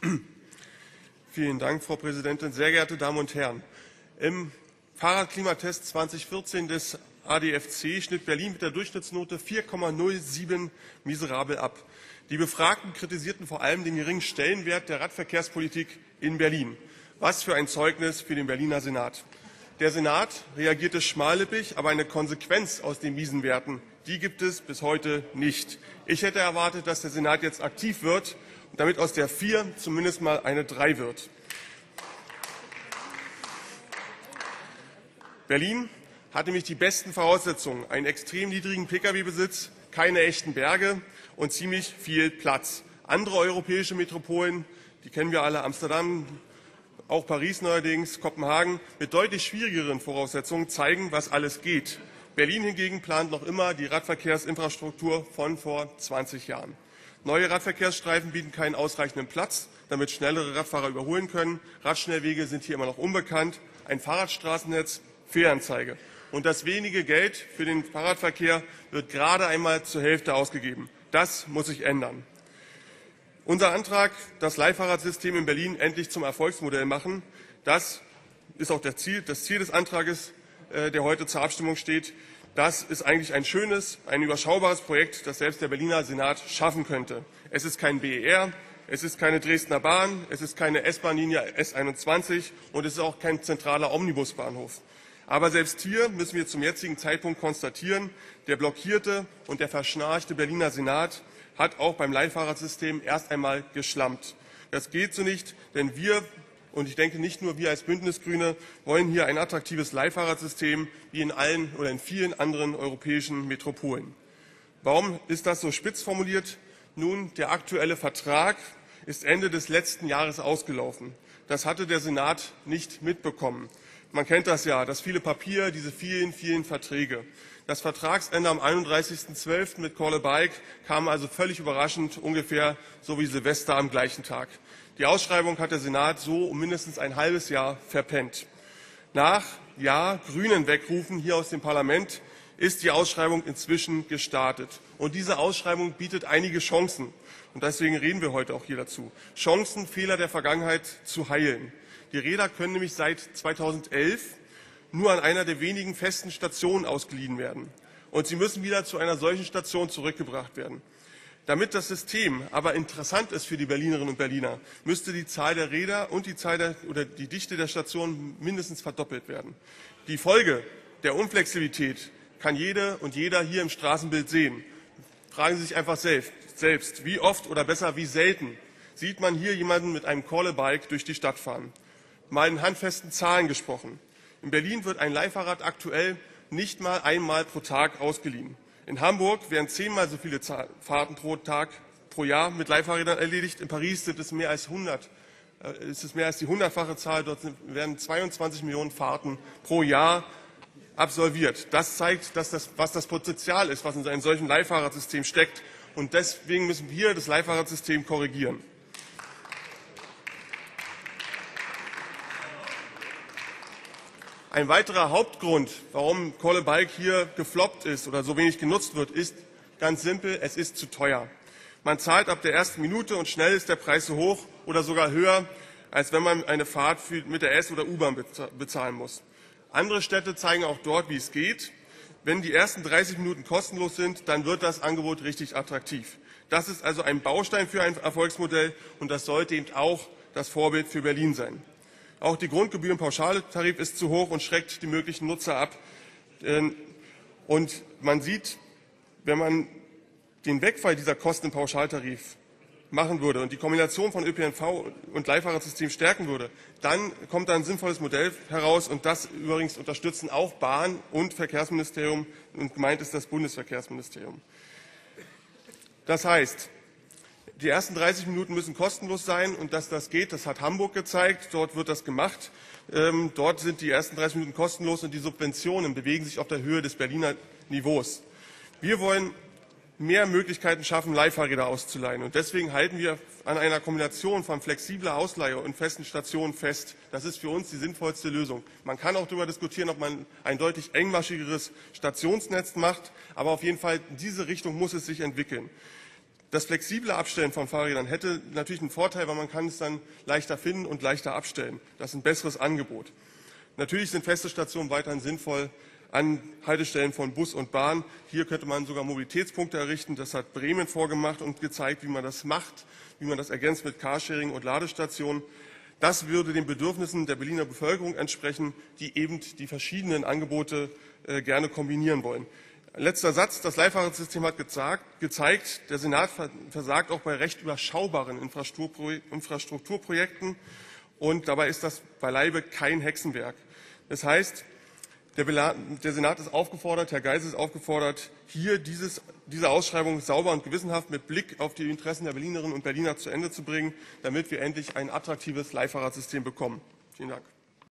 Vielen Dank, Frau Präsidentin. Sehr geehrte Damen und Herren, im Fahrradklimatest 2014 des ADFC schnitt Berlin mit der Durchschnittsnote 4,07 miserabel ab. Die Befragten kritisierten vor allem den geringen Stellenwert der Radverkehrspolitik in Berlin. Was für ein Zeugnis für den Berliner Senat. Der Senat reagierte schmallippig, aber eine Konsequenz aus den miesen Werten, die gibt es bis heute nicht. Ich hätte erwartet, dass der Senat jetzt aktiv wird, damit aus der 4 zumindest mal eine 3 wird. Berlin hat nämlich die besten Voraussetzungen, einen extrem niedrigen Pkw-Besitz, keine echten Berge und ziemlich viel Platz. Andere europäische Metropolen, die kennen wir alle, Amsterdam, auch Paris neuerdings, Kopenhagen, mit deutlich schwierigeren Voraussetzungen zeigen, was alles geht. Berlin hingegen plant noch immer die Radverkehrsinfrastruktur von vor 20 Jahren. Neue Radverkehrsstreifen bieten keinen ausreichenden Platz, damit schnellere Radfahrer überholen können. Radschnellwege sind hier immer noch unbekannt. Ein Fahrradstraßennetz, Fehlanzeige. Und das wenige Geld für den Fahrradverkehr wird gerade einmal zur Hälfte ausgegeben. Das muss sich ändern. Unser Antrag, das Leihfahrradsystem in Berlin endlich zum Erfolgsmodell machen, das ist auch das Ziel des Antrags, der heute zur Abstimmung steht. Das ist eigentlich ein schönes, ein überschaubares Projekt, das selbst der Berliner Senat schaffen könnte. Es ist kein BER, es ist keine Dresdner Bahn, es ist keine S-Bahn-Linie S21 und es ist auch kein zentraler Omnibusbahnhof. Aber selbst hier müssen wir zum jetzigen Zeitpunkt konstatieren, der blockierte und der verschnarchte Berliner Senat hat auch beim Leihfahrradsystem erst einmal geschlampt. Das geht so nicht, denn wir, und ich denke nicht nur wir als Bündnisgrüne, wollen hier ein attraktives Leihfahrradsystem wie in allen oder in vielen anderen europäischen Metropolen. Warum ist das so spitz formuliert? Nun, der aktuelle Vertrag ist Ende des letzten Jahres ausgelaufen. Das hatte der Senat nicht mitbekommen. Man kennt das ja, das viele Papier, diese vielen Verträge. Das Vertragsende am 31.12. mit Call a Bike kam also völlig überraschend, ungefähr so wie Silvester am gleichen Tag. Die Ausschreibung hat der Senat so um mindestens ein halbes Jahr verpennt. Nach grünen Wegrufen hier aus dem Parlament ist die Ausschreibung inzwischen gestartet. Und diese Ausschreibung bietet einige Chancen. Und deswegen reden wir heute auch hier dazu. Chancen, Fehler der Vergangenheit zu heilen. Die Räder können nämlich seit 2011 nur an einer der wenigen festen Stationen ausgeliehen werden. Und sie müssen wieder zu einer solchen Station zurückgebracht werden. Damit das System aber interessant ist für die Berlinerinnen und Berliner, müsste die Zahl der Räder und die Dichte der Stationen mindestens verdoppelt werden. Die Folge der Unflexibilität kann jede und jeder hier im Straßenbild sehen. Fragen Sie sich einfach selbst, wie oft oder besser wie selten sieht man hier jemanden mit einem Call-a-Bike durch die Stadt fahren. Mal in handfesten Zahlen gesprochen. In Berlin wird ein Leihfahrrad aktuell nicht mal einmal pro Tag ausgeliehen. In Hamburg werden 10-mal so viele Fahrten pro Jahr mit Leihfahrrädern erledigt. In Paris sind es mehr als die 100-fache Zahl. Dort werden 22 Millionen Fahrten pro Jahr absolviert. Das zeigt, was das Potenzial ist, was in einem solchen Leihfahrradsystem steckt. Und deswegen müssen wir das Leihfahrradsystem korrigieren. Ein weiterer Hauptgrund, warum Call a Bike hier gefloppt ist oder so wenig genutzt wird, ist ganz simpel, es ist zu teuer. Man zahlt ab der ersten Minute und schnell ist der Preis so hoch oder sogar höher, als wenn man eine Fahrt mit der S- oder U-Bahn bezahlen muss. Andere Städte zeigen auch dort, wie es geht. Wenn die ersten 30 Minuten kostenlos sind, dann wird das Angebot richtig attraktiv. Das ist also ein Baustein für ein Erfolgsmodell und das sollte eben auch das Vorbild für Berlin sein. Auch die Grundgebührenpauschaltarif ist zu hoch und schreckt die möglichen Nutzer ab. Und man sieht, wenn man den Wegfall dieser Kosten im Pauschaltarif machen würde und die Kombination von ÖPNV und Leihfahrradsystem stärken würde, dann kommt da ein sinnvolles Modell heraus. Und das übrigens unterstützen auch Bahn und Verkehrsministerium. Und gemeint ist das Bundesverkehrsministerium. Das heißt, die ersten 30 Minuten müssen kostenlos sein und dass das geht, das hat Hamburg gezeigt. Dort wird das gemacht. Dort sind die ersten 30 Minuten kostenlos und die Subventionen bewegen sich auf der Höhe des Berliner Niveaus. Wir wollen mehr Möglichkeiten schaffen, Leihfahrräder auszuleihen. Und deswegen halten wir an einer Kombination von flexibler Ausleihe und festen Stationen fest. Das ist für uns die sinnvollste Lösung. Man kann auch darüber diskutieren, ob man ein deutlich engmaschigeres Stationsnetz macht. Aber auf jeden Fall in diese Richtung muss es sich entwickeln. Das flexible Abstellen von Fahrrädern hätte natürlich einen Vorteil, weil man kann es dann leichter finden und leichter abstellen. Das ist ein besseres Angebot. Natürlich sind feste Stationen weiterhin sinnvoll an Haltestellen von Bus und Bahn. Hier könnte man sogar Mobilitätspunkte errichten. Das hat Bremen vorgemacht und gezeigt, wie man das macht, wie man das ergänzt mit Carsharing und Ladestationen. Das würde den Bedürfnissen der Berliner Bevölkerung entsprechen, die eben die verschiedenen Angebote gerne kombinieren wollen. Letzter Satz. Das Leihfahrradsystem hat gezeigt, der Senat versagt auch bei recht überschaubaren Infrastrukturprojekten. Und dabei ist das beileibe kein Hexenwerk. Das heißt, der Senat ist aufgefordert, Herr Geisel ist aufgefordert, hier diese Ausschreibung sauber und gewissenhaft mit Blick auf die Interessen der Berlinerinnen und Berliner zu Ende zu bringen, damit wir endlich ein attraktives Leihfahrradsystem bekommen. Vielen Dank.